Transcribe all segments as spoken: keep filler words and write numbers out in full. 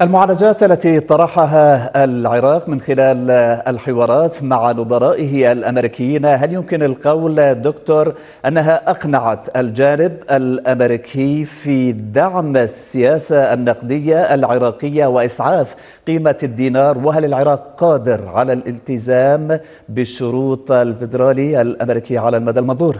المعالجات التي طرحها العراق من خلال الحوارات مع نظرائه الأمريكيين، هل يمكن القول دكتور أنها أقنعت الجانب الأمريكي في دعم السياسة النقدية العراقية وإسعاف قيمة الدينار؟ وهل العراق قادر على الالتزام بالشروط الفيدرالي الأمريكي على المدى المنظور؟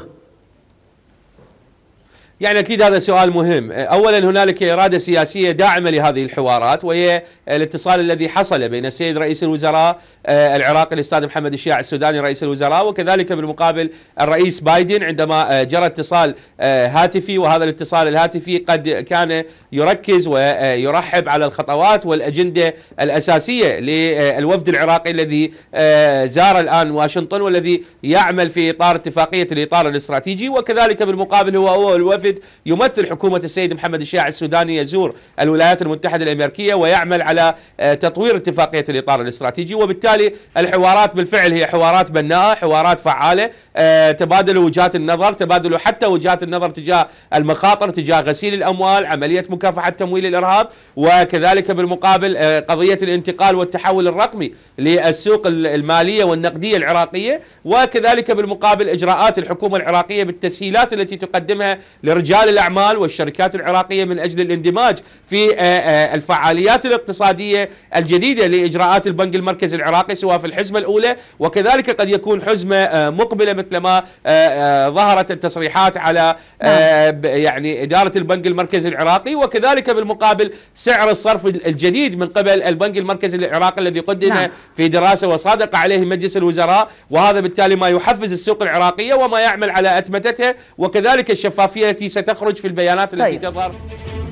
يعني أكيد هذا سؤال مهم. أولا هنالك إرادة سياسية داعمة لهذه الحوارات، وهي الاتصال الذي حصل بين السيد رئيس الوزراء العراقي الأستاذ محمد الشياع السوداني رئيس الوزراء، وكذلك بالمقابل الرئيس بايدن عندما جرى اتصال هاتفي، وهذا الاتصال الهاتفي قد كان يركز ويرحب على الخطوات والأجندة الأساسية للوفد العراقي الذي زار الآن واشنطن، والذي يعمل في إطار اتفاقية الإطار الاستراتيجي. وكذلك بالمقابل هو هو الوفد يمثل حكومة السيد محمد الشياع السوداني، يزور الولايات المتحدة الأمريكية ويعمل على تطوير اتفاقية الإطار الاستراتيجي. وبالتالي الحوارات بالفعل هي حوارات بناءة، حوارات فعالة، تبادل وجهات النظر، تبادل حتى وجهات النظر تجاه المخاطر، تجاه غسيل الأموال، عملية مكافحة تمويل الإرهاب، وكذلك بالمقابل قضية الانتقال والتحول الرقمي للسوق المالية والنقدية العراقية، وكذلك بالمقابل إجراءات الحكومة العراقية بالتسهيلات التي تقدمها لرجال الأعمال والشركات العراقية من أجل الاندماج في الفعاليات الاقتصادية الجديدة لإجراءات البنك المركزي العراقي، سواء في الحزمة الأولى وكذلك قد يكون حزمة مقبلة مثلما ظهرت التصريحات على يعني إدارة البنك المركزي العراقي، وكذلك بالمقابل سعر الصرف الجديد من قبل البنك المركزي العراقي الذي قدم في دراسة وصادق عليه مجلس الوزراء، وهذا بالتالي ما يحفز السوق العراقية وما يعمل على أتمتتها، وكذلك الشفافية التي ستخرج في البيانات التي طيب. تظهر.